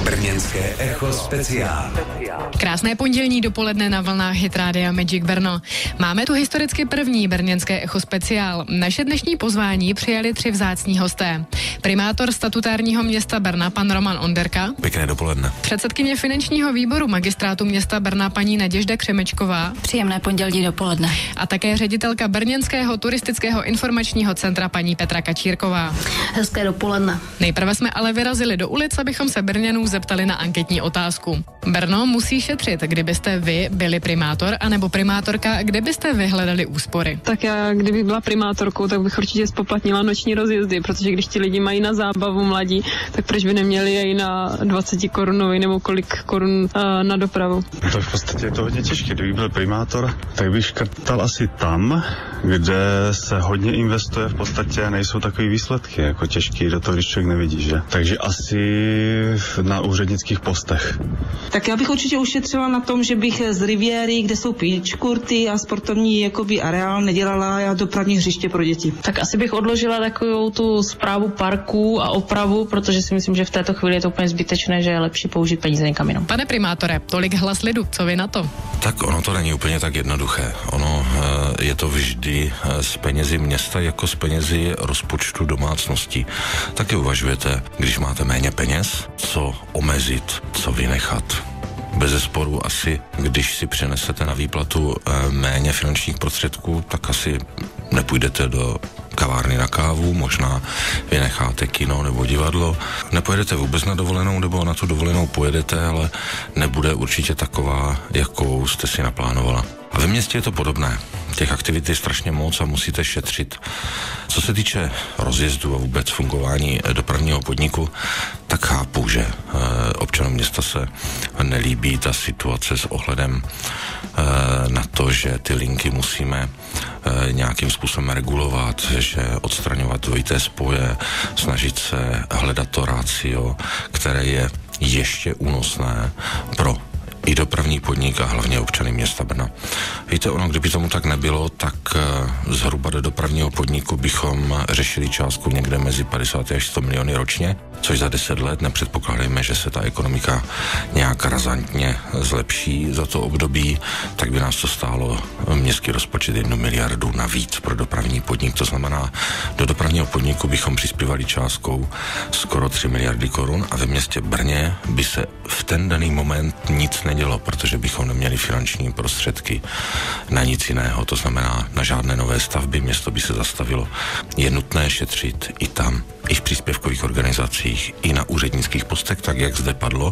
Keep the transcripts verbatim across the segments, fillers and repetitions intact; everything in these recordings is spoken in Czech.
Brněnské echo speciál. Krásné pondělní dopoledne na vlnách Hit Rádia Magic Brno. Máme tu historicky první brněnské echo speciál. Naše dnešní pozvání přijali tři vzácní hosté. Primátor statutárního města Brna, pan Roman Onderka. Pěkné dopoledne. Předsedkyně finančního výboru magistrátu města Brna, paní Naděžda Křemečková. Příjemné pondělí dopoledne. A také ředitelka Brněnského turistického informačního centra, paní Petra Kačírková. Hezké dopoledne. Nejprve jsme ale vyrazili do ulic, abychom se Brňanů zeptali na anketní otázku. Brno musí šetřit. Kdybyste vy byli primátor anebo primátorka, kde byste vyhledali úspory? Tak já, kdybych byla primátorkou, tak bych určitě spoplatnila noční rozjezdy, protože když ti lidi mají na zábavu mladí, tak proč by neměli jej na dvacet korunový nebo kolik korun uh, na dopravu? To v podstatě je to hodně těžké. Kdybych byl primátor, tak bych škrtal asi tam, kde se hodně investuje, v podstatě nejsou takové výsledky, jako těžký do toho, když člověk nevidí, že? Takže asi na úřednických postech. Tak já bych určitě ušetřila na tom, že bych z Riviéry, kde jsou pičkurty a sportovní jakoby areál, nedělala já dopravní hřiště pro děti. Tak asi bych odložila takovou tu správu parků a opravu, protože si myslím, že v této chvíli je to úplně zbytečné, že je lepší použít peníze někam jinam. Pane primátore, tolik hlas lidu, co vy na to? Tak ono to není úplně tak jednoduché. Ono je to vždy z penězi města jako z penězi rozpočtu domácností. Taky uvažujete, když máte méně peněz, co omezit, co vynechat. Bezesporu asi, když si přenesete na výplatu méně finančních prostředků, tak asi nepůjdete do kavárny na kávu, možná vynecháte kino nebo divadlo. Nepojedete vůbec na dovolenou, nebo na tu dovolenou pojedete, ale nebude určitě taková, jakou jste si naplánovala. A ve městě je to podobné. Těch aktivit je strašně moc a musíte šetřit. Co se týče rozjezdu a vůbec fungování dopravního podniku, tak chápu, že občanům města se nelíbí ta situace s ohledem na to, že ty linky musíme nějakým způsobem regulovat, že odstraňovat dvojité spoje, snažit se hledat to ratio, které je ještě únosné pro i dopravní podnik a hlavně občany města Brna. Víte, ono, kdyby tomu tak nebylo, tak zhruba do dopravního podniku bychom řešili částku někde mezi padesát až sto miliony ročně, což za deset let nepředpokládejme, že se ta ekonomika nějak razantně zlepší za to období, tak by nás to stálo městský rozpočet jednu miliardu navíc pro dopravní podnik. To znamená, do dopravního podniku bychom přispívali částkou skoro tři miliardy korun a ve městě Brně by se v ten daný moment nic nedělo, protože bychom neměli finanční prostředky na nic jiného. To znamená, na žádné nové stavby město by se zastavilo. Je nutné šetřit i tam, i v příspěvkových organizacích, i na úřednických postech, tak jak zde padlo,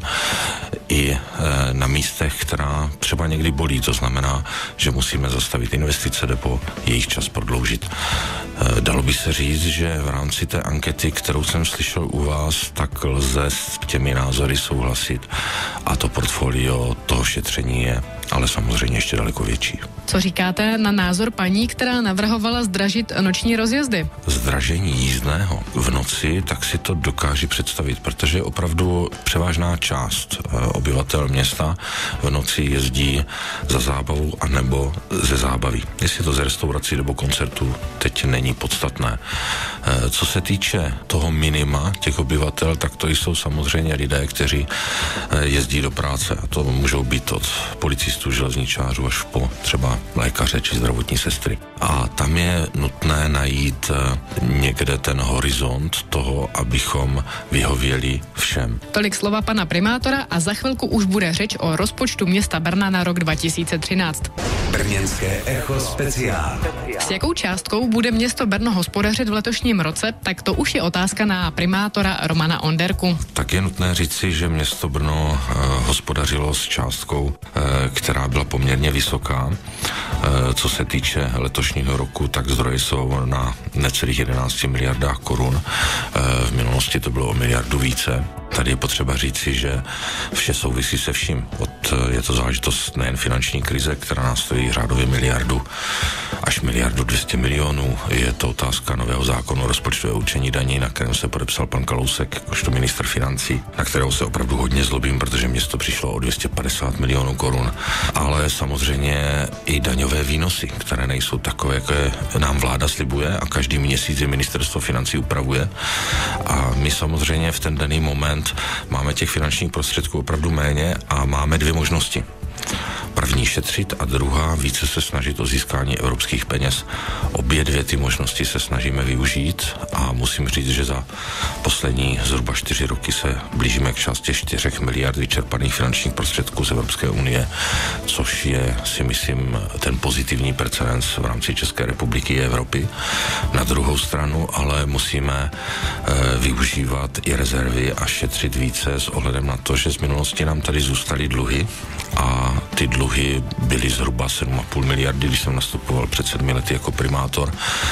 i e, na místech, která třeba někdy bolí. To znamená, že musíme zastavit investice nebo jejich čas prodloužit. E, dalo by se říct, že v rámci té ankety, kterou jsem slyšel u vás, tak lze s těmi názory souhlasit a to portfolio toho šetření je ale samozřejmě ještě daleko větší. Co říkáte na názor paní, která navrhovala zdražit noční rozjezdy? Zdražení jízdného v noci, tak si to dokáží představit, protože opravdu převážná část obyvatel města v noci jezdí za zábavou anebo ze zábavy. Jestli to z restaurací nebo koncertů, teď není podstatné. Co se týče toho minima těch obyvatel, tak to jsou samozřejmě lidé, kteří jezdí do práce. A to můžou být od policistů, železničářů až po třeba lékaře či zdravotní sestry. A tam je nutné najít někde ten horizont toho, abychom vyhověli všem. Tolik slova pana primátora a za chvilku už bude řeč o rozpočtu města Brna na rok dva tisíce třináct. Brněnské echo speciál. S jakou částkou bude město Brno hospodařit v letošním roce, tak to už je otázka na primátora Romana Onderku. Tak je nutné říci, že město Brno eh, hospodařilo s částkou, eh, která byla poměrně vysoká. Eh, co se týče letošního roku, tak zdroje jsou na necelých jedenácti miliardách korun. Eh, v minulosti to bylo o miliardu více. Tady je potřeba říci, že vše souvisí se vším. Od, je to záležitost nejen finanční krize, která nás stojí řádově miliardu až miliardu dvěstě milionů. Je to otázka nového zákonu o rozpočtového určení daní, na kterém se podepsal pan Kalousek, jakožto ministr financí, na kterého se opravdu hodně zlobím, protože město přišlo o dvě stě padesát milionů korun. Ale samozřejmě i daňové výnosy, které nejsou takové, jaké nám vláda slibuje a každý měsíc je ministerstvo financí upravuje. A my samozřejmě v ten daný moment moment máme těch finančních prostředků opravdu méně a máme dvě možnosti. První šetřit a druhá více se snažit o získání evropských peněz. Obě dvě ty možnosti se snažíme využít a musím říct, že za poslední zhruba čtyři roky se blížíme k částě čtyřech miliard vyčerpaných finančních prostředků z Evropské unie, což je, si myslím, ten pozitivní precedens v rámci České republiky a Evropy. Na druhou stranu ale musíme e, využívat i rezervy a šetřit více s ohledem na to, že z minulosti nám tady zůstaly dluhy a ty dluhy byly zhruba sedm a půl miliardy, když jsem nastupoval před sedmi lety jako primátor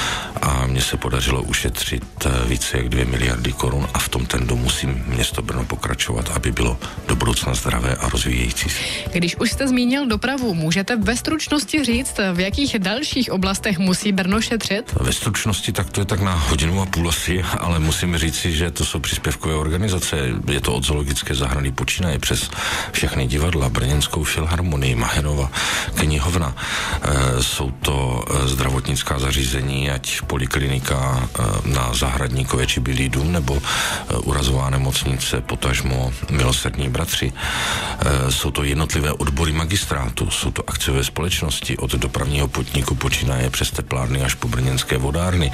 a mně se podařilo ušetřit více jak dvě miliardy korun a v tom trendu musím město Brno pokračovat, aby bylo do budoucna zdravé a rozvíjející se. Když už jste zmínil dopravu, můžete ve stručnosti říct, v jakých dalších oblastech musí Brno šetřit? Ve stručnosti tak to je tak na hodinu a půl asi, ale musím říci, že to jsou příspěvkové organizace. Je to od zoologické zahrady počínaje přes všechny divadla, Brněnskou filharmonii, Mahenova knihovna. E, jsou to zdravotnická zařízení, ať poliklinika e, na Zahradníkově či Bílý dům, nebo e, urazová nemocnice, potažmo Milosrdní bratři. E, jsou to jednotlivé odbory magistrátu, jsou to akciové společnosti, od dopravního podniku počínaje přes teplárny až po brněnské vodárny,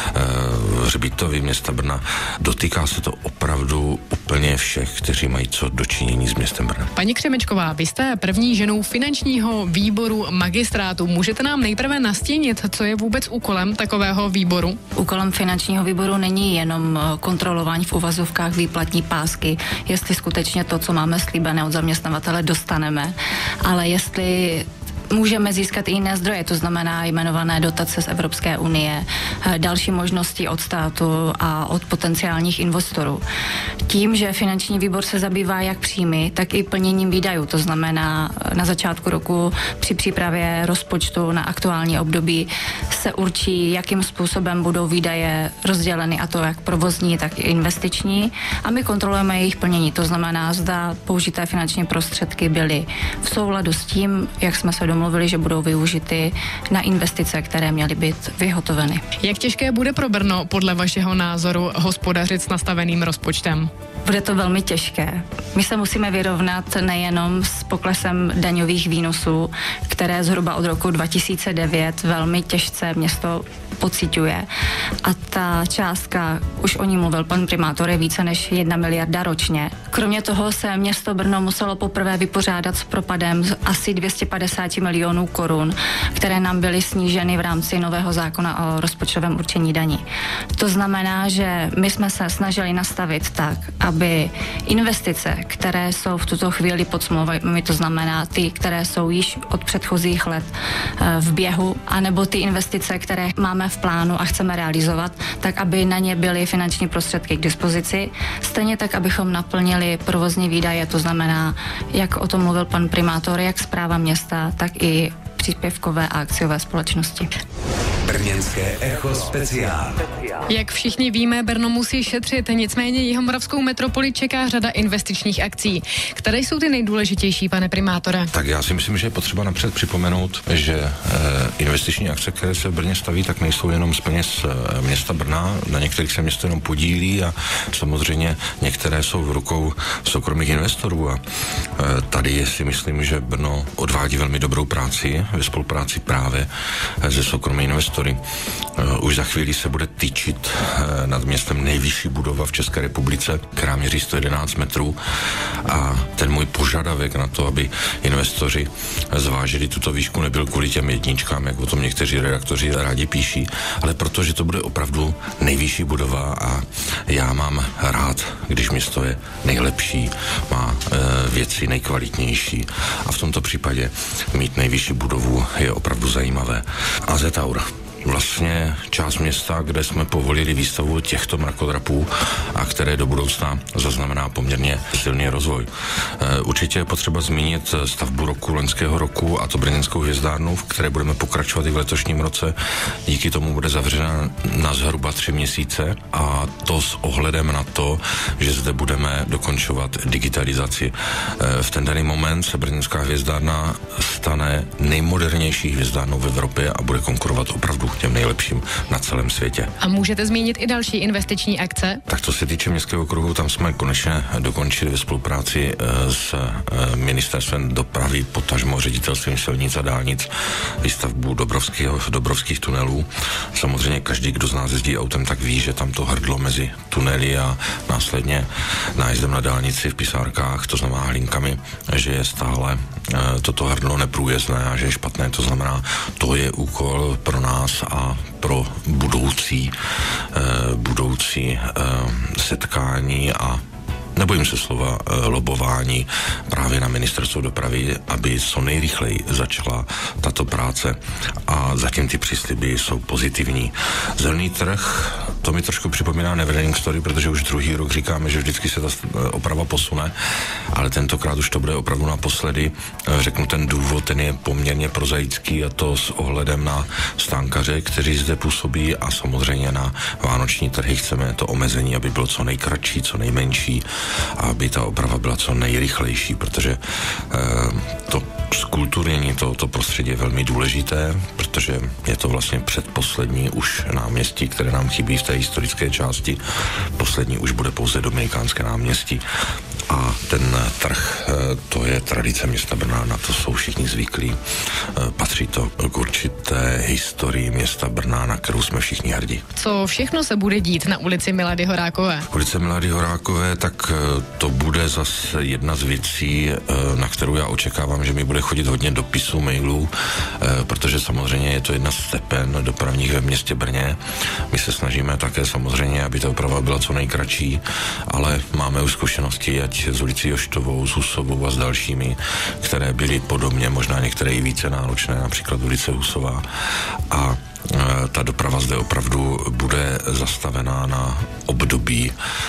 e, hřbitovy města Brna. Dotýká se to opravdu úplně všech, kteří mají co dočinění s městem Brna. Paní Křemečková, vy jste první ženou finančního výboru magistrátu. Můžete nám nejprve nastínit, co je vůbec úkolem takového výboru? Úkolem finančního výboru není jenom kontrolování v uvazovkách výplatní pásky, jestli skutečně to, co máme slíbené od zaměstnavatele, dostaneme, ale jestli můžeme získat i jiné zdroje, to znamená jmenované dotace z Evropské unie, další možnosti od státu a od potenciálních investorů. Tím, že finanční výbor se zabývá jak příjmy, tak i plněním výdajů, to znamená na začátku roku při přípravě rozpočtu na aktuální období se určí, jakým způsobem budou výdaje rozděleny, a to jak provozní, tak i investiční, a my kontrolujeme jejich plnění, to znamená, zda použité finanční prostředky byly v souladu s tím, jak jsme se domluvili, že budou využity na investice, které měly být vyhotoveny. Jak těžké bude pro Brno podle vašeho názoru hospodařit s nastaveným rozpočtem? Bude to velmi těžké. My se musíme vyrovnat nejenom s poklesem daňových výnosů, které zhruba od roku dva tisíce devět velmi těžce město pociťuje. A ta částka, už o ní mluvil pan primátor, je více než jedna miliarda ročně. Kromě toho se město Brno muselo poprvé vypořádat s propadem z asi dvě stě padesát milionů korun, které nám byly sníženy v rámci nového zákona o rozpočtovém určení daní. To znamená, že my jsme se snažili nastavit tak, aby investice, které jsou v tuto chvíli pod smlouvami, to znamená ty, které jsou již od předchozích let v běhu, anebo ty investice, které máme v plánu a chceme realizovat, tak aby na ně byly finanční prostředky k dispozici. Stejně tak, abychom naplnili provozní výdaje, to znamená, jak o tom mluvil pan primátor, jak správa města, tak i příspěvkové a akciové společnosti. Brněnské echo speciál. Jak všichni víme, Brno musí šetřit, nicméně jihomoravskou metropoli čeká řada investičních akcí. Které jsou ty nejdůležitější, pane primátore? Tak já si myslím, že je potřeba napřed připomenout, že e, investiční akce, které se v Brně staví, tak nejsou jenom z peněz e, města Brna, na některých se město jenom podílí a samozřejmě některé jsou v rukou soukromých investorů a e, tady si myslím, že Brno odvádí velmi dobrou práci ve spolupráci právě se soukromými investory. Už za chvíli se bude tyčit nad městem nejvyšší budova v České republice, která měří sto jedenáct metrů, a ten můj požadavek na to, aby investoři zvážili tuto výšku, nebyl kvůli těm jedničkám, jak o tom někteří redaktoři rádi píší, ale protože to bude opravdu nejvyšší budova a já mám rád, když město je nejlepší, má e, věci nejkvalitnější a v tomto případě mít nejvyšší budovu je opravdu zajímavé. A Zetaur. Vlastně část města, kde jsme povolili výstavu těchto mrakodrapů a které do budoucna zaznamená poměrně silný rozvoj. E, určitě je potřeba zmínit stavbu roku loňského roku, a to brněnskou hvězdárnu, v které budeme pokračovat i v letošním roce. Díky tomu bude zavřena na zhruba tři měsíce, a to s ohledem na to, že zde budeme dokončovat digitalizaci. E, v ten daný moment se brněnská hvězdárna stane nejmodernější hvězdárnou v Evropě a bude konkurovat opravdu těm nejlepším na celém světě. A můžete zmínit i další investiční akce? Tak co se týče městského okruhu, tam jsme konečně dokončili ve spolupráci s ministerstvem dopravy, potažmo ředitelstvím silnic a dálnic, výstavbu Dobrovských, Dobrovských tunelů. Samozřejmě každý, kdo z nás jezdí autem, tak ví, že tam to hrdlo mezi tunely a následně nájezdem na dálnici v Pisárkách, to znamená Hlinkami, že je stále e, toto hrdlo neprůjezdné a že je špatné. To znamená, to je úkol pro nás a pro budoucí, e, budoucí e, setkání a nebojím se slova e, lobování právě na ministerstvo dopravy, aby co nejrychleji začala tato práce a zatím ty přísliby jsou pozitivní. Zelený trh, to mi trošku připomíná Neverending Story, protože už druhý rok říkáme, že vždycky se ta oprava posune, ale tentokrát už to bude opravdu naposledy. Řeknu ten důvod, ten je poměrně prozaický a to s ohledem na stánkaře, kteří zde působí a samozřejmě na vánoční trhy chceme to omezení, aby bylo co nejkratší, co nejmenší a aby ta oprava byla co nejrychlejší, protože eh, to zkulturnění tohoto prostředí je velmi důležité, protože je to vlastně předposlední už náměstí, které nám chybí v té historické části. Poslední už bude pouze Dominikánské náměstí. A ten trh, to je tradice města Brna, na to jsou všichni zvyklí. Patří to k určité historii města Brna, na kterou jsme všichni hrdí. Co všechno se bude dít na ulici Milady Horákové? Ulice Milady Horákové, tak to bude zase jedna z věcí, na kterou já očekávám, že mi bude chodit hodně dopisů, mailů, protože samozřejmě je to jedna z stepen dopravních ve městě Brně. My se snažíme také samozřejmě, aby ta oprava byla co nejkratší, ale máme už zkušenosti, ať s ulicí Joštovou, s Husovou a s dalšími, které byly podobně, možná některé i více náročné, například ulice Husová. A ta doprava zde opravdu bude zastavená na období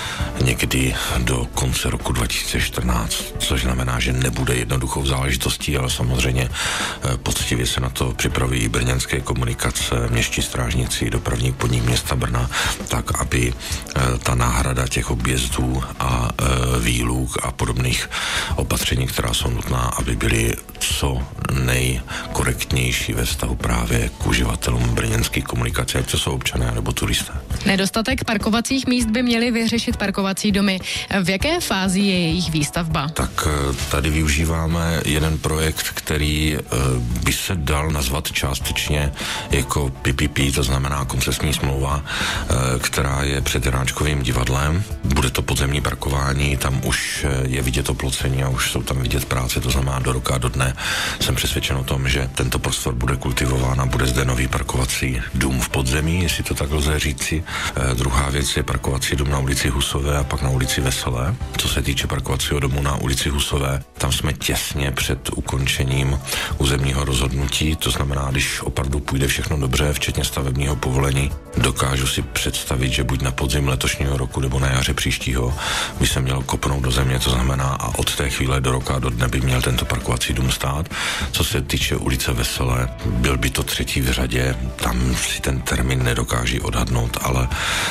někdy do konce roku dva tisíce čtrnáct, což znamená, že nebude jednoduchou záležitostí, ale samozřejmě poctivě se na to připraví i brněnské komunikace, městští strážníci, dopravní podnik města Brna, tak, aby ta náhrada těch objezdů a výluk a podobných opatření, která jsou nutná, aby byly co nejkorektnější ve vztahu právě k uživatelům brněnské komunikace, ať to jsou občané nebo turisté. Nedostatek parkovacích míst by měly vyřešit parkovací domy. V jaké fázi je jejich výstavba? Tak tady využíváme jeden projekt, který by se dal nazvat částečně jako P P P, to znamená koncesní smlouva, která je před Janáčkovým divadlem. Bude to podzemní parkování, tam už je vidět oplocení a už jsou tam vidět práce, to znamená do roka, do dne. Jsem přesvědčen o tom, že tento prostor bude kultivován a bude zde nový parkovací dům v podzemí, jestli to tak lze říci. E, druhá věc je parkovací dům na ulici Husové a pak na ulici Veselé. Co se týče parkovacího domu na ulici Husové, tam jsme těsně před ukončením územního rozhodnutí, to znamená, když opravdu půjde všechno dobře, včetně stavebního povolení, dokážu si představit, že buď na podzim letošního roku nebo na jaře příštího by se mělo kopnout do země, to znamená a od té chvíle do roka, do dne by měl tento parkovací dům stát. Co se týče ulice Veselé, byl by to třetí v řadě, tam si ten termín nedokáží odhadnout, ale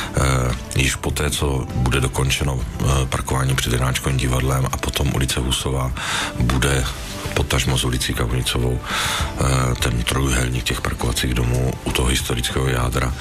e, již poté, co bude dokončeno e, parkování před Janáčkovým divadlem a potom ulice Husová, bude potažmo s ulicí Kavnicovou e, ten trojúhelník těch parkovacích domů u toho historického jádra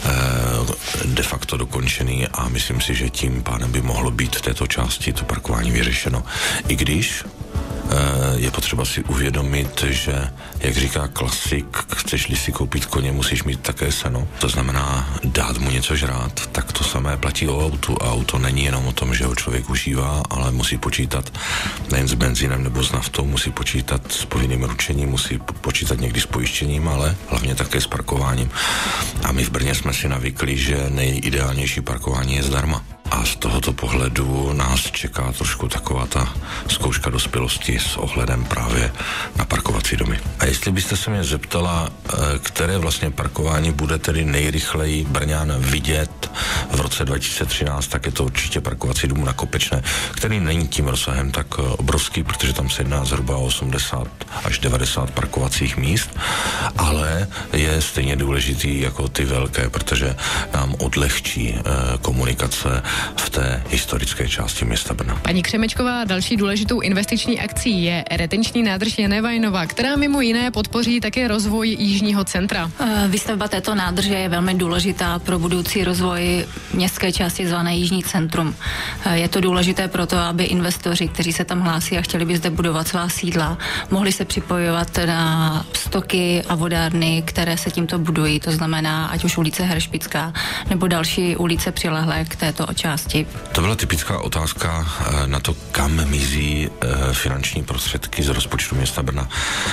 e, de facto dokončený a myslím si, že tím pádem by mohlo být v této části to parkování vyřešeno. I když je potřeba si uvědomit, že, jak říká klasik, chceš-li si koupit koně, musíš mít také seno. To znamená dát mu něco žrát. Tak to samé platí o autu. A auto není jenom o tom, že ho člověk užívá, ale musí počítat nejen s benzínem nebo s naftou, musí počítat s povinným ručením, musí počítat někdy s pojištěním, ale hlavně také s parkováním. A my v Brně jsme si navykli, že nejideálnější parkování je zdarma. A z tohoto pohledu nás čeká trošku taková ta zkouška dospělosti s ohledem právě na parkovací domy. A jestli byste se mě zeptala, které vlastně parkování bude tedy nejrychleji Brňan vidět v roce dva tisíce třináct, tak je to určitě parkovací dům na Kopečné, který není tím rozsahem tak obrovský, protože tam se jedná zhruba o osmdesát až devadesát parkovacích míst, ale je stejně důležitý jako ty velké, protože nám odlehčí komunikace v té historické části města Brna. Paní Křemečková, další důležitou investiční akcí je retenční nádrž Janevajnova, která mimo jiné podpoří také rozvoj jižního centra. Výstavba této nádrže je velmi důležitá pro budoucí rozvoj městské části zvané Jižní centrum. Je to důležité proto, aby investoři, kteří se tam hlásí a chtěli by zde budovat svá sídla, mohli se připojovat na stoky a vodárny, které se tímto budují, to znamená ať už ulice Heršpická nebo další ulice přilehlé k této části. To byla typická otázka na to, kam mizí finanční prostředky z rozpočtu města Brna.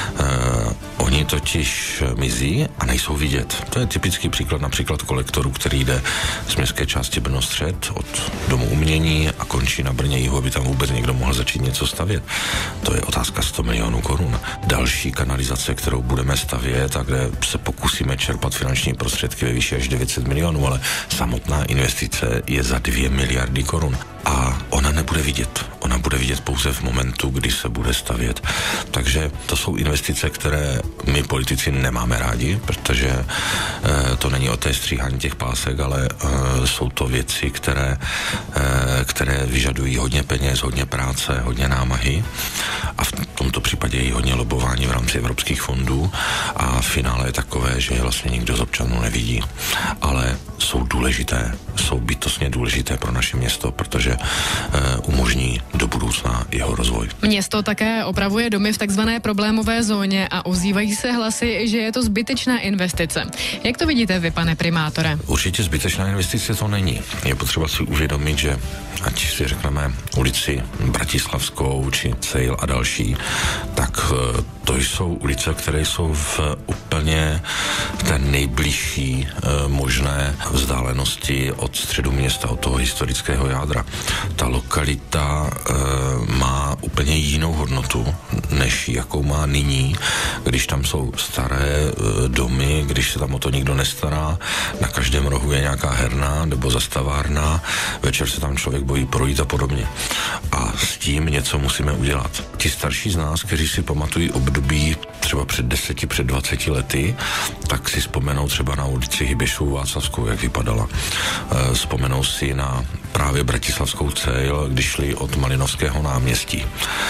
Oni totiž mizí a nejsou vidět. To je typický příklad například kolektoru, který jde z městské části Brno-střed od Domu umění a končí na Brně jihu, aby tam vůbec někdo mohl začít něco stavět. To je otázka sto milionů korun. Další kanalizace, kterou budeme stavět a kde se pokusíme čerpat finanční prostředky ve výši až devět set milionů, ale samotná investice je za dvě miliardy korun. A ona nebude vidět. Ona bude vidět pouze v momentu, kdy se bude stavět. Takže to jsou investice, které my politici nemáme rádi, protože e, to není o té stříhání těch pásek, ale e, jsou to věci, které, e, které vyžadují hodně peněz, hodně práce, hodně námahy a v tomto případě i hodně lobování v rámci evropských fondů a finále je takové, že je vlastně nikdo z občanů nevidí. Ale jsou důležité, jsou bytostně důležité pro naše město, protože e, umožní do budoucna jeho rozvoj. Město také opravuje domy v takzvané problémové zóně a ozývají se hlasy, že je to zbytečná investice. Jak to vidíte vy, pane primátore? Určitě zbytečná investice to není. Je potřeba si uvědomit, že ať si řekneme ulici Bratislavskou či Cejl a další, tak to jsou ulice, které jsou v úplně té nejbližší e, možné vzdálenosti od středu města, od toho historického jádra. Ta lokalita e, má úplně jinou hodnotu, než jakou má nyní, když tam jsou staré e, domy, když se tam o to nikdo nestará, na každém rohu je nějaká herna nebo zastavárna, večer se tam člověk bojí projít a podobně. A s tím něco musíme udělat. Ti starší z nás, kteří si pamatují období třeba před deseti, před dvaceti lety, tak si vzpomenou třeba na ulici Hybešovu Václavskou, jak vypadala. E, vzpomenou si na právě Bratislavskou Cejl, když šli od Malinovského náměstí.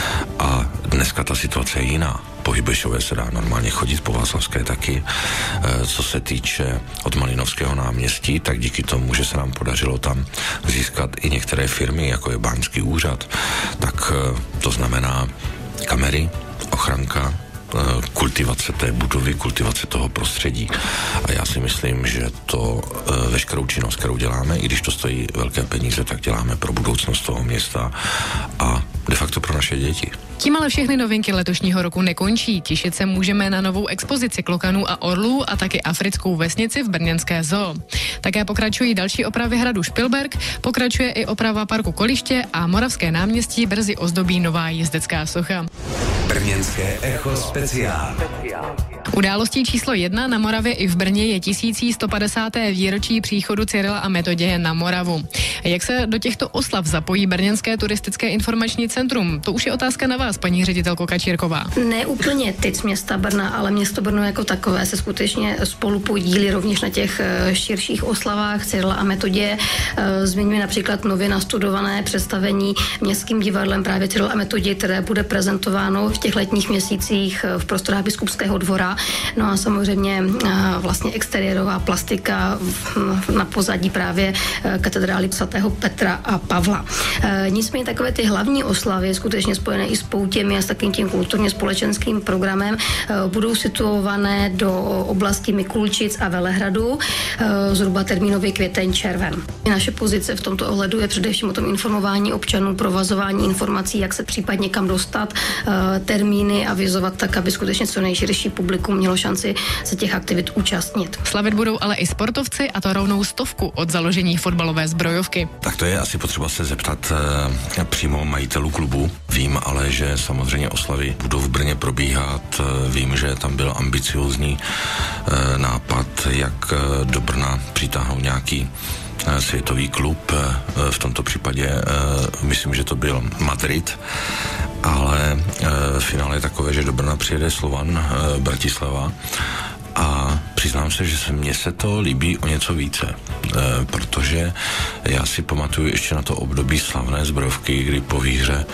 A dneska ta situace je jiná. Po Hybešové se dá normálně chodit, po Václavské taky. E, co se týče od Malinovského náměstí, tak díky tomu, že se nám podařilo tam získat i některé firmy, jako je Báňský úřad, tak e, to znamená kamery, ochranka, kultivace té budovy, kultivace toho prostředí. A já si myslím, že to e, veškerou činnost, kterou děláme, i když to stojí velké peníze, tak děláme pro budoucnost toho města a de facto pro naše děti. Tím ale všechny novinky letošního roku nekončí. Těšit se můžeme na novou expozici klokanů a orlů a taky africkou vesnici v brněnské zoo. Také pokračují další opravy hradu Špilberk, pokračuje i oprava parku Koliště a Moravské náměstí brzy ozdobí nová jezdecká socha. Brněnské echo speciál. Událostí číslo jedna na Moravě i v Brně je tisíc sto padesáté výročí příchodu Cyrila a Metoděje na Moravu. Jak se do těchto oslav zapojí Brněnské turistické informační centrum? To už je otázka na vás, paní ředitelko Kačírková. Ne úplně tyc města Brna, ale město Brno jako takové se skutečně spolu podílí rovněž na těch širších oslavách Cyrila a Metoděje. Zmiňuji například nově nastudované představení Městským divadlem právě Cyril a Metoděj, které bude prezentováno v těch letních měsících v prostorách Biskupského dvora. No a samozřejmě vlastně exteriérová plastika na pozadí právě katedrály svatého Petra a Pavla. Nicméně takové ty hlavní oslavy, skutečně spojené i s poutěmi a s takým tím kulturně společenským programem, budou situované do oblasti Mikulčic a Velehradu, zhruba termínově květen, červen. Naše pozice v tomto ohledu je především o tom informování občanů, provazování informací, jak se případně kam dostat, termíny avizovat tak, aby skutečně co nejširší publikum mělo šanci se těch aktivit účastnit. Slavit budou ale i sportovci, a to rovnou stovku od založení fotbalové zbrojovky. Tak to je asi potřeba se zeptat e, přímo majitelů klubu. Vím ale, že samozřejmě oslavy budou v Brně probíhat. Vím, že tam byl ambiciózní e, nápad, jak e, do Brna přitáhnout nějaký světový klub, v tomto případě myslím, že to byl Madrid, ale finále je takové, že do Brna přijede Slovan Bratislava a přiznám se, že se mně se to líbí o něco více, e, protože já si pamatuju ještě na to období slavné zbrojovky, kdy po výhře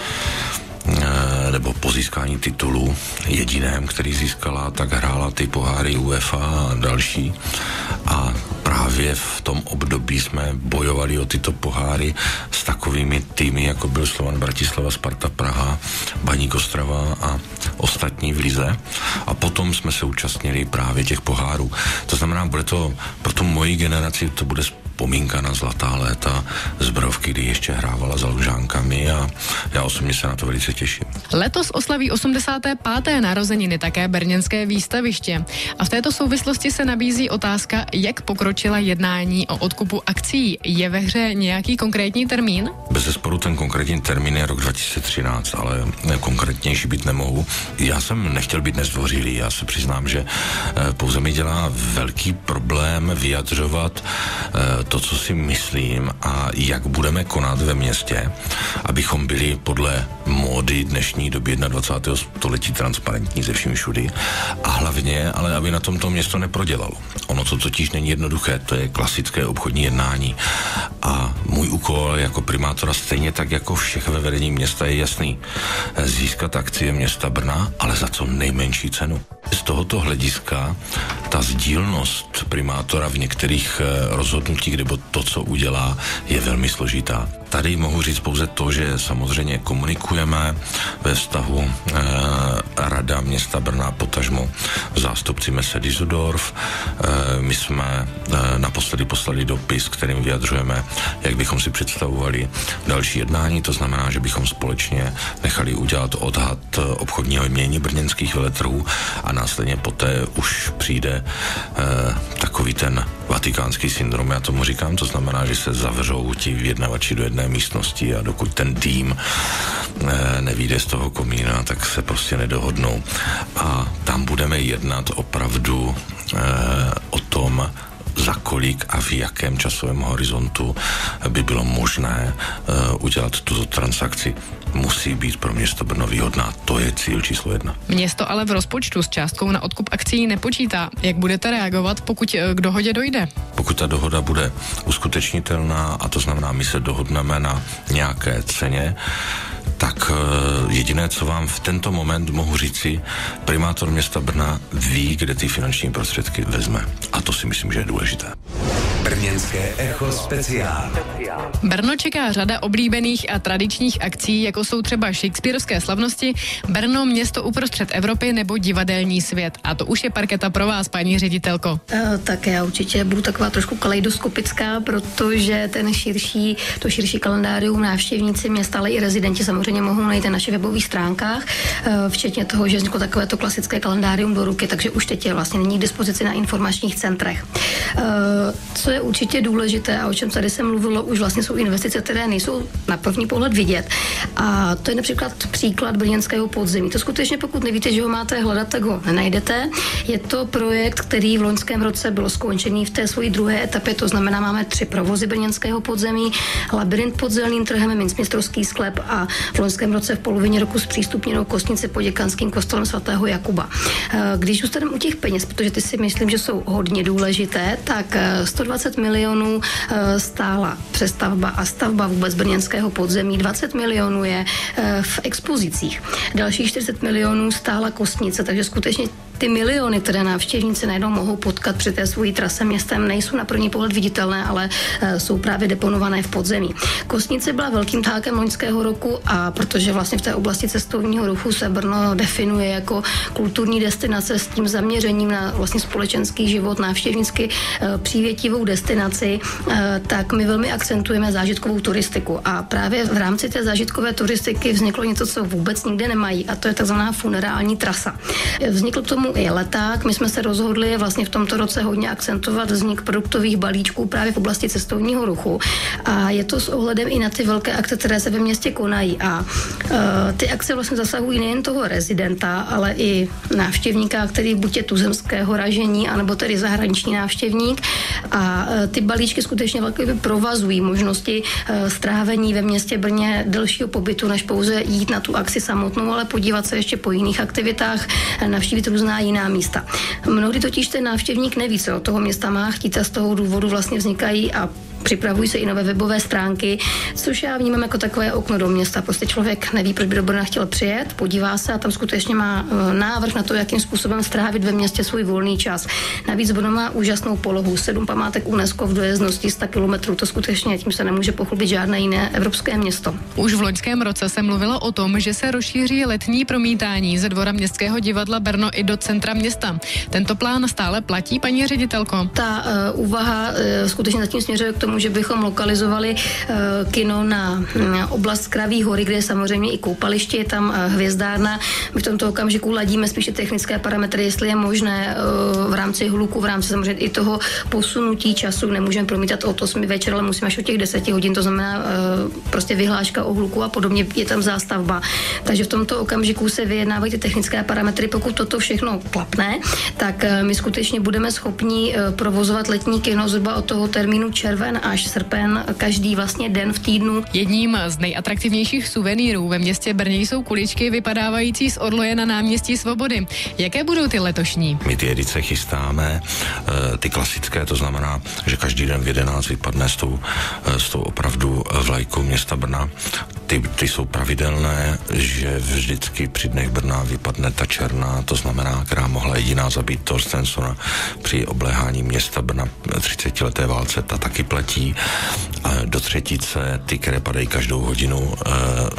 e, nebo po získání titulu jediném, který získala, tak hrála ty poháry UEFA a další. A právě v tom období jsme bojovali o tyto poháry s takovými týmy, jako byl Slovan Bratislava, Sparta Praha, Baník Ostrava a ostatní v lize. A potom jsme se účastnili právě těch pohárů. To znamená, bude to pro tu moji generaci, to bude vzpomínka na zlatá léta zbrojovky, kdy ještě hrávala za Lužánkami a já osobně se na to velice těším. Letos oslaví osmdesáté páté narozeniny také brněnské výstaviště. A v této souvislosti se nabízí otázka, jak pokročila jednání o odkupu akcií. Je ve hře nějaký konkrétní termín? Bezesporu ten konkrétní termín je rok dva tisíce třináct, ale konkrétnější být nemohu. Já jsem nechtěl být nezdvořilý, já se přiznám, že pouze mi dělá velký problém vyjadřovat to, co si myslím a jak budeme konat ve městě, abychom byli podle módy dnešní doby dvacátého prvního století transparentní ze vším všudy a hlavně, ale aby na tom to město neprodělalo. Ono to totiž není jednoduché, to je klasické obchodní jednání a můj úkol jako primátora stejně tak jako všech ve vedení města je jasný. Získat akcie města Brna, ale za co nejmenší cenu. Z tohoto hlediska ta sdílnost primátora v některých rozhodnutích, nebo to, co udělá, je velmi složitá. Tady mohu říct pouze to, že samozřejmě komunikujeme ve vztahu eh, Rada města Brna, potažmo zástupci Messe Düsseldorf. Eh, my jsme eh, naposledy poslali dopis, kterým vyjadřujeme, jak bychom si představovali další jednání. To znamená, že bychom společně nechali udělat odhad obchodního jmění brněnských veletrhů a následně poté už přijde eh, takový ten vatikánský syndrom, já tomu říkám, to znamená, že se zavřou ti vyjednavači do jedné místnosti a dokud ten tým eh, nevyjde z toho komína, tak se prostě nedohodnou. A tam budeme jednat opravdu eh, o tom, za kolik a v jakém časovém horizontu by bylo možné uh, udělat tuto transakci. Musí být pro město Brno výhodná. To je cíl číslo jedna. Město ale v rozpočtu s částkou na odkup akcií nepočítá. Jak budete reagovat, pokud k dohodě dojde? Pokud ta dohoda bude uskutečnitelná, a to znamená, my se dohodneme na nějaké ceně, tak jediné, co vám v tento moment mohu říci, primátor města Brna ví, kde ty finanční prostředky vezme. A to si myslím, že je důležité. Brněnské echo speciál. Brno čeká řada oblíbených a tradičních akcí, jako jsou třeba shakespearovské slavnosti, Brno město uprostřed Evropy nebo divadelní svět. A to už je parketa pro vás, paní ředitelko. E, tak já určitě budu taková trošku kaleidoskopická, protože ten širší, to širší kalendárium návštěvníci města, ale i rezidenti samozřejmě mohou najít na našich webových stránkách, e, včetně toho, že vzniklo takovéto klasické kalendárium do ruky, takže už teď je vlastně není k dispozici na informačních centrech. E, co je určitě důležité a o čem tady se mluvilo, už vlastně jsou investice, které nejsou na první pohled vidět. A to je například příklad brněnského podzemí. To skutečně, pokud nevíte, že ho máte hledat, tak ho nenajdete. Je to projekt, který v loňském roce byl skončený v té své druhé etapě, to znamená, máme tři provozy brněnského podzemí, labyrint pod Zeleným trhem, Mincmistrovský sklep a v loňském roce v polovině roku zpřístupněnou kostnici pod děkanským kostelem svatého Jakuba. Když zůstaneme u těch peněz, protože ty si myslím, že jsou hodně důležité, tak sto dvacet milionů stála přestavba a stavba vůbec brněnského podzemí, dvacet milionů je v expozicích. Dalších čtyřicet milionů stála kostnice, takže skutečně ty miliony, které návštěvníci najednou mohou potkat při té svojí trase městem, nejsou na první pohled viditelné, ale jsou právě deponované v podzemí. Kostnice byla velkým tákem loňského roku a protože vlastně v té oblasti cestovního ruchu se Brno definuje jako kulturní destinace s tím zaměřením na vlastně společenský život, návštěvnicky přívětivou destinaci, tak my velmi akcentujeme zážitkovou turistiku a právě v rámci té zážitkové turistiky vzniklo něco, co vůbec nikde nemají, a to je takzvaná funerální trasa. Vznikl k tomu i leták. My jsme se rozhodli vlastně v tomto roce hodně akcentovat vznik produktových balíčků právě v oblasti cestovního ruchu a je to s ohledem i na ty velké akce, které se ve městě konají a uh, ty akce vlastně zasahují nejen toho rezidenta, ale i návštěvníka, který buď je tuzemského ražení, anebo tedy zahraniční návštěvník a uh, ty balíčky skutečně velké provazují možnosti uh, strávení ve městě Brně delšího pobytu, než pouze jít na tu akci samotnou, ale podívat se ještě po jiných aktivitách, navštívit různá jiná místa. Mnohdy totiž ten návštěvník neví, co od toho města má chtít a z toho důvodu vlastně vznikají a připravují se i nové webové stránky, což já vnímám jako takové okno do města. Prostě člověk neví, proč by do Brna chtěl přijet, podívá se a tam skutečně má návrh na to, jakým způsobem strávit ve městě svůj volný čas. Navíc Brno má úžasnou polohu, sedm památek UNESCO v dojezdnosti sto kilometrů, to skutečně tím se nemůže pochlubit žádné jiné evropské město. Už v loňském roce se mluvilo o tom, že se rozšíří letní promítání ze dvora Městského divadla Brno i do centra města. Tento plán stále platí, paní ředitelko? Ta uh, úvaha uh, skutečně zatím směřuje k tomu, že bychom lokalizovali uh, kino na uh, oblast Kraví hory, kde je samozřejmě i koupaliště, je tam uh, hvězdárna. My v tomto okamžiku ladíme spíše technické parametry, jestli je možné uh, v rámci hluku, v rámci samozřejmě i toho posunutí času, nemůžeme promítat od osmi večer, ale musíme až od těch deseti hodin, to znamená uh, prostě vyhláška o hluku a podobně, je tam zástavba. Takže v tomto okamžiku se vyjednávají ty technické parametry. Pokud toto všechno klapne, tak uh, my skutečně budeme schopni uh, provozovat letní kino zhruba od toho termínu červen až srpen, každý vlastně den v týdnu. Jedním z nejatraktivnějších suvenýrů ve městě Brně jsou kuličky vypadávající z orloje na náměstí Svobody. Jaké budou ty letošní? My ty edice chystáme, ty klasické, to znamená, že každý den v jedenáct vypadne s tou, s tou opravdu vlajkou města Brna. Ty, ty jsou pravidelné, že vždycky při dnech Brna vypadne ta černá, to znamená, která mohla jediná zabít Torstensona při obléhání města Brna třicetileté válce, ta taky platí. Do třetice ty, které padají každou hodinu e,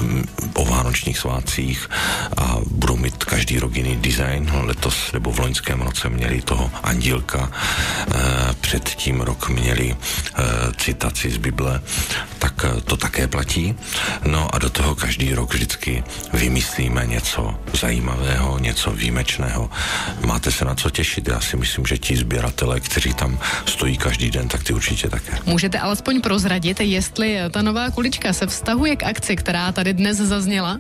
o vánočních svátcích a budou mít každý rok jiný design. Letos nebo v loňském roce měli toho andílka, e, předtím rok měli e, citaci z Bible, tak to také platí. No a do toho každý rok vždycky vymyslíme něco zajímavého, něco výjimečného. Máte se na co těšit? Já si myslím, že ti sběratelé, kteří tam stojí každý den, tak ty určitě také. Můžete alespoň prozradit, jestli ta nová kulička se vztahuje k akci, která tady dnes zazněla?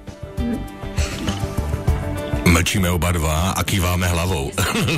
Mlčíme oba dva a kýváme hlavou.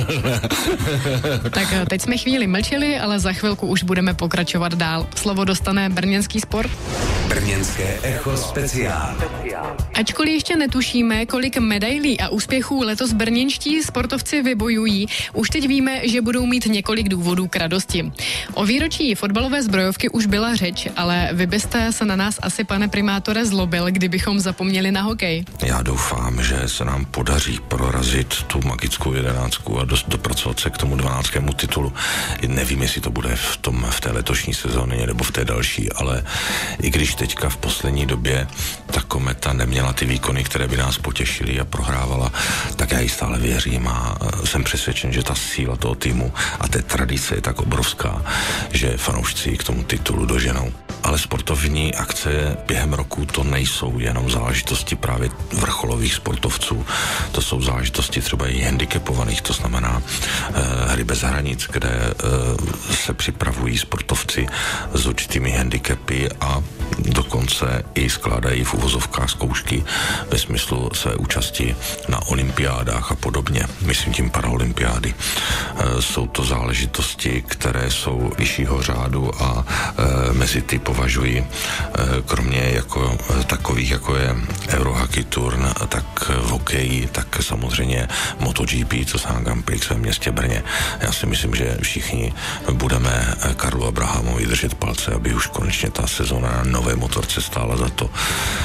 Tak teď jsme chvíli mlčeli, ale za chvilku už budeme pokračovat dál. Slovo dostane brněnský sport. Brněnské echo speciál. Ačkoliv ještě netušíme, kolik medailí a úspěchů letos brněnští sportovci vybojují, už teď víme, že budou mít několik důvodů k radosti. O výročí fotbalové zbrojovky už byla řeč, ale vy byste se na nás asi, pane primátore, zlobil, kdybychom zapomněli na hokej. Já doufám, že se nám podaří prorazit tu magickou jedenáctku a dost dopracovat se k tomu dvanáctému titulu. Nevím, jestli to bude v, tom, v té letošní sezóně nebo v té další, ale i když teďka v poslední době ta Kometa neměla ty výkony, které by nás potěšily a prohrávala, tak já jí stále věřím a jsem přesvědčen, že ta síla toho týmu a té tradice je tak obrovská, že fanoušci k tomu titulu doženou. Ale sportovní akce během roku to nejsou jenom záležitosti právě vrcholových sportovců, to jsou záležitosti třeba i handicapovaných, to znamená eh, hry bez hranic, kde eh, se připravují sportovci s určitými handicapy a dokonce i skládají v uvozovkách zkoušky ve smyslu své účasti na olympiádách a podobně. Myslím tím paraolympiády. E, jsou to záležitosti, které jsou vyššího řádu a e, mezi ty považuji e, kromě jako e, takových, jako je Eurohockey Turn, tak v hokeji, tak samozřejmě MotoGP, co se na Grand Prix ve městě Brně. Já si myslím, že všichni budeme Karlu Abrahamovi držet palce, aby už konečně ta sezóna na nové motorce stála za to.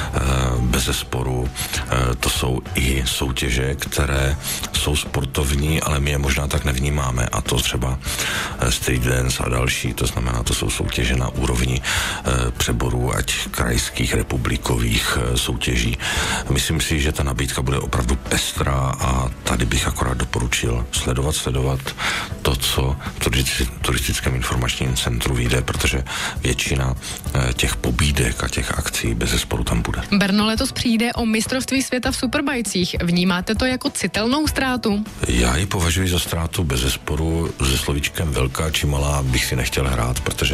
Bez zesporu to jsou i soutěže, které jsou sportovní, ale my je možná tak nevnímáme, a to třeba street dance a další, to znamená, to jsou soutěže na úrovni přeborů, ať krajských, republikových soutěží. Myslím si, že ta nabídka bude opravdu pestrá a tady bych akorát doporučil sledovat, sledovat to, co v turistickém informačním centru vyjde, protože většina těch pobídek a těch akcí bezesporu tam bude. Brno letos přijde o mistrovství světa v superbajcích. Vnímáte to jako citelnou ztrátu? Já ji považuji za ztrátu bezesporu. Se slovíčkem velká či malá bych si nechtěl hrát, protože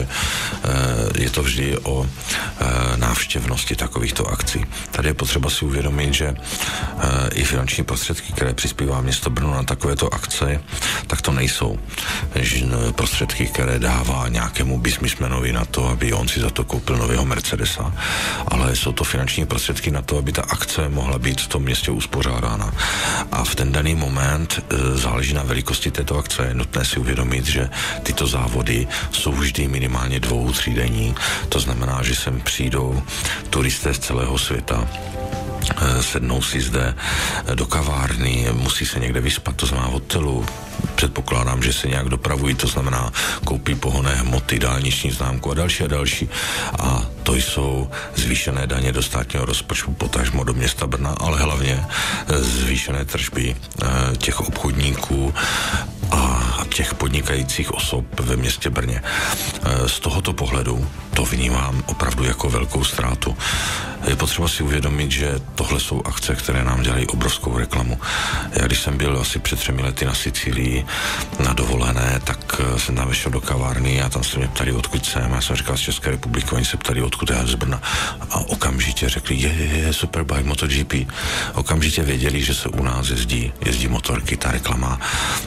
e, je to vždy o e, návštěvnosti takovýchto akcí. Tady je potřeba si uvědomit, že i finanční prostředky, které přispívá město Brno na takovéto akce, tak to nejsou prostředky, které dává nějakému biznismenovi na to, aby on si za to koupil nového Mercedesa, ale jsou to finanční prostředky na to, aby ta akce mohla být v tom městě uspořádána. A v ten daný moment e, záleží na velikosti této akce. Je nutné si uvědomit, že tyto závody jsou vždy minimálně dvou, třídenní. To znamená, že sem přijdou turisté z celého světa, sednou si zde do kavárny, musí se někde vyspat, to znamená hotelu, předpokládám, že se nějak dopravují, to znamená koupí pohonné hmoty, dálniční známku a další a další. A to jsou zvýšené daně do státního rozpočtu, potažmo do města Brna, ale hlavně zvýšené tržby těch obchodníků a těch podnikajících osob ve městě Brně. Z tohoto pohledu to vnímám opravdu jako velkou ztrátu. Je potřeba si uvědomit, že tohle jsou akce, které nám dělají obrovskou reklamu. Já když jsem byl asi před třemi lety na Sicílii na dovolené, tak jsem tam vešel do kavárny a tam se mě ptali, odkud jsem. Já jsem říkal z České republiky, oni se ptali, odkud já z Brna. A okamžitě řekli, je, je, je, Superbike, MotoGP. Okamžitě věděli, že se u nás jezdí, jezdí motorky, ta reklama.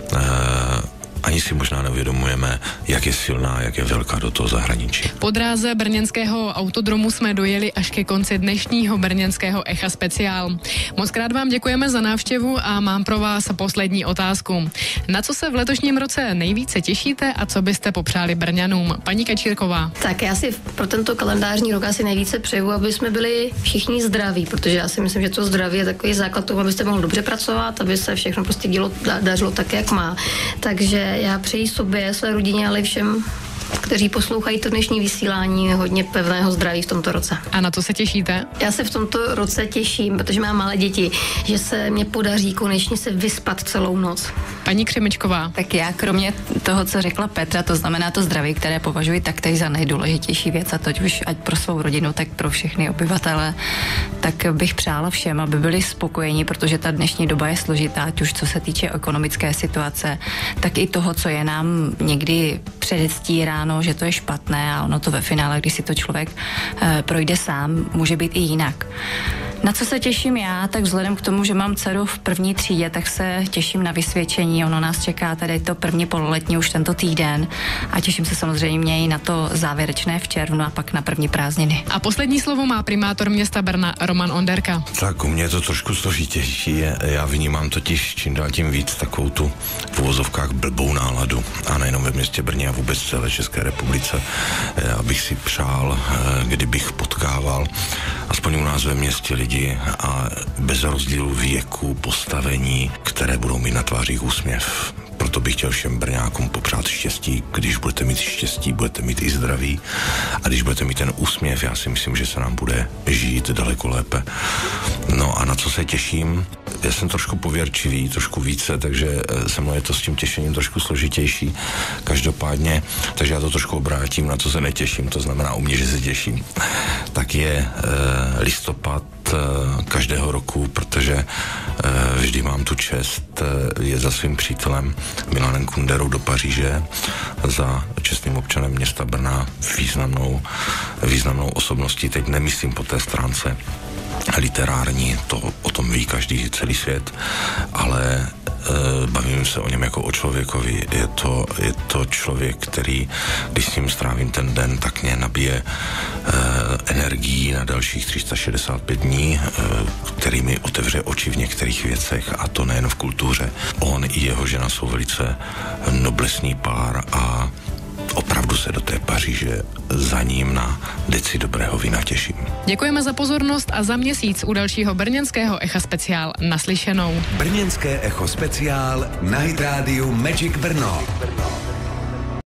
E, Ani si možná neuvědomujeme, jak je silná, jak je velká do toho zahraničí. Po dráze brněnského autodromu jsme dojeli až ke konci dnešního brněnského Echa speciál. Moc krát vám děkujeme za návštěvu a mám pro vás poslední otázku. Na co se v letošním roce nejvíce těšíte a co byste popřáli Brňanům? Paní Kačírková. Tak já si pro tento kalendářní rok asi nejvíce přeju, aby jsme byli všichni zdraví, protože já si myslím, že to zdraví je takový základ toho, abyste mohli dobře pracovat, aby se všechno prostě dělo, dařilo tak, jak má. Takže já přeji sobě, své rodině, ale všem, kteří poslouchají to dnešní vysílání, hodně pevného zdraví v tomto roce. A na to se těšíte? Já se v tomto roce těším, protože mám malé děti, že se mě podaří konečně se vyspat celou noc. Paní Křemečková. Tak já kromě toho, co řekla Petra, to znamená to zdraví, které považuji taktéž za nejdůležitější věc, a to už ať pro svou rodinu, tak pro všechny obyvatele, tak bych přála všem, aby byli spokojeni, protože ta dnešní doba je složitá, ať už co se týče ekonomické situace, tak i toho, co je nám někdy předstíráno, že to je špatné, a ono to ve finále, když si to člověk e, projde sám, může být i jinak. Na co se těším já, tak vzhledem k tomu, že mám dceru v první třídě, tak se těším na vysvědčení. Ono nás čeká tady to první pololetí už tento týden a těším se samozřejmě i na to závěrečné v červnu a pak na první prázdniny. A poslední slovo má primátor města Brna Roman Onderka. Tak u mě je to trošku složitější. Já vnímám totiž čím dál tím víc takovou tu v uvozovkách blbou náladu. A nejenom ve městě Brně a vůbec celé České republice. Já bych si přál, kdybych potkával aspoň u nás ve městě lidi a bez rozdílu věku, postavení, které budou mít na tvářích úsměv. Proto bych chtěl všem Brňákům popřát štěstí. Když budete mít štěstí, budete mít i zdraví. A když budete mít ten úsměv, já si myslím, že se nám bude žít daleko lépe. No a na co se těším? Já jsem trošku pověrčivý, trošku více, takže se mnou je to s tím těšením trošku složitější. Každopádně, takže já to trošku obrátím, na co se netěším, to znamená u mě, že se těším. Tak je e, listopad e, každého roku, protože e, vždy mám tu čest e, je za svým přítelem Milanem Kunderou do Paříže, za čestným občanem města Brna, významnou, významnou osobností, teď nemyslím po té stránce literární, to o tom ví každý celý svět, ale e, bavím se o něm jako o člověkovi. Je to, je to člověk, který, když s ním strávím ten den, tak mě nabije e, energií na dalších tři sta šedesát pět dní, e, který mi otevře oči v některých věcech, a to nejen v kultuře. On i jeho žena jsou velice noblesní pár a opravdu se do té Paříže za ním na deci dobrého vína těším. Děkujeme za pozornost a za měsíc u dalšího brněnského Echa speciál naslyšenou. Brněnské Echo speciál na Hit rádiu Magic Brno.